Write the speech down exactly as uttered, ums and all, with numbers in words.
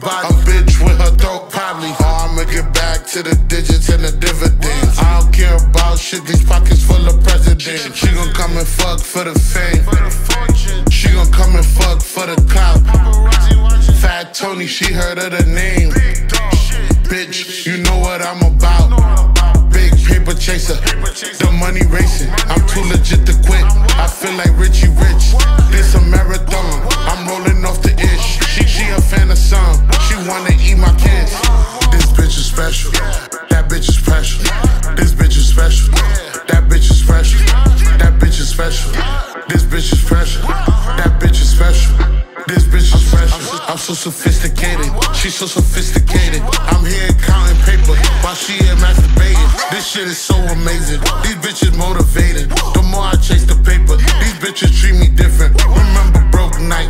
body. A bitch with her throat probably. Oh, I'ma get back to the digits and the dividends. I don't care about shit, these pockets full of presidents. She gon' come and fuck for the fame. She gon' come and fuck for the clout. Fat Tony, she heard of the name. Bitch, you know what I'm about. Big paper chaser, the money racing. I'm too legit to quit. I feel like Richie Rich. This a marathon, I'm rolling off the ish. She, she a fan of some, she wanna eat my kids. This bitch is special, that bitch is special. This bitch is special, that bitch is special. That bitch is special, this bitch is special. That bitch is special, this bitch is special. I'm so sophisticated, she's so sophisticated. I'm here counting paper while she here masturbating. This shit is so amazing, these bitches motivated. The more I chase the paper, these bitches treat me different. Remember broke nights.